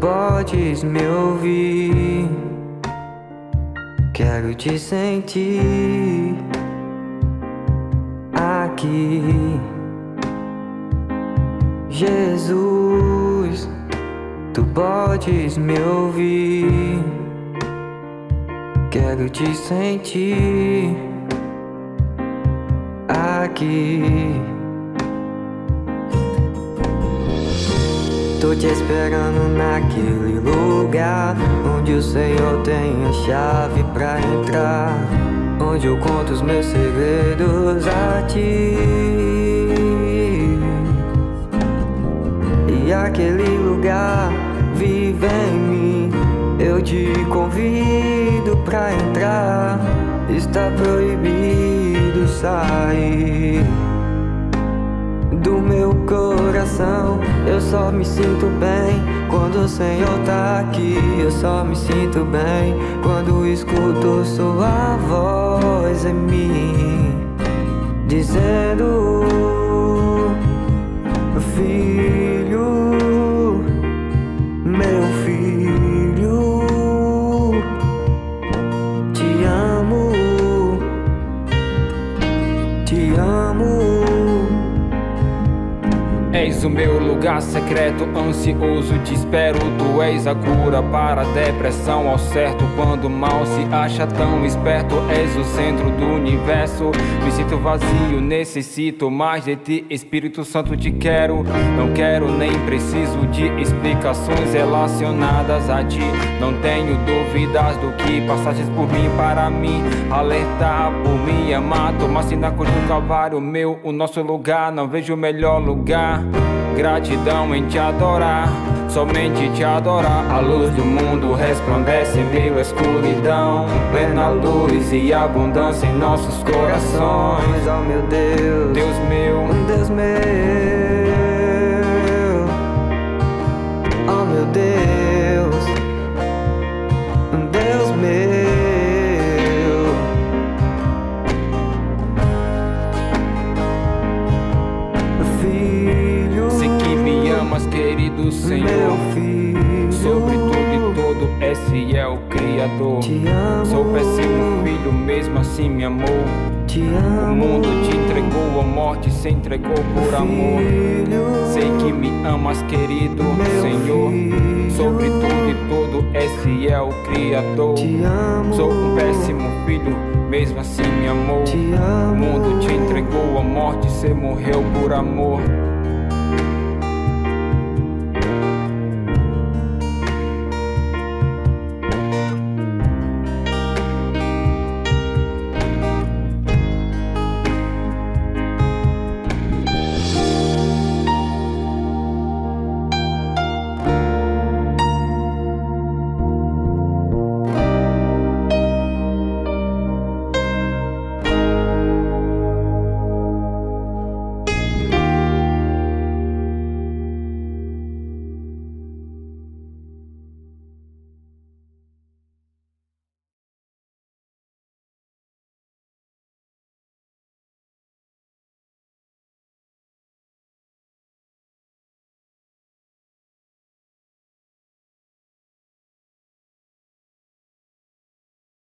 podes me ouvir. Quero te sentir aqui. Jesus, tu podes me ouvir. Quero te sentir aqui. Tô te esperando naquele lugar onde o Senhor tem a chave pra entrar, onde eu conto os meus segredos a ti. E aquele lugar vive em mim. Eu te convido pra entrar. Está proibido sair do meu coração. Eu só me sinto bem quando o Senhor tá aqui. Eu só me sinto bem quando escuto sua voz em mim, dizendo: filho, meu filho, te amo, te amo. És o meu lugar secreto, ansioso te espero. Tu és a cura para a depressão, ao certo quando o mal se acha tão esperto. És o centro do universo. Me sinto vazio, necessito mais de ti. Espírito Santo, te quero. Não quero nem preciso de explicações relacionadas a ti. Não tenho dúvidas do que passaste por mim, para mim alertar, por me amar. Tomaste na cruz do Calvário, o nosso lugar. Não vejo melhor lugar. Gratidão em te adorar, somente te adorar. A luz do mundo resplandece em meio à escuridão, plena luz e abundância em nossos corações. Oh meu Deus, Deus meu, Deus meu, oh meu Deus, Deus meu. sei que me amas, querido Senhor. Meu filho, sobre tudo e todo és fiel, Criador. te amo, Sou péssimo filho, mesmo assim me amou. te O amo. mundo te entregou a morte, se entregou por amor. Filho, Sei que me amas, querido meu Senhor. filho, Sobre tudo e todo és fiel, Criador. te amo, Sou um péssimo filho, mesmo assim me amou. te O amo. mundo te entregou a morte, cê morreu por amor.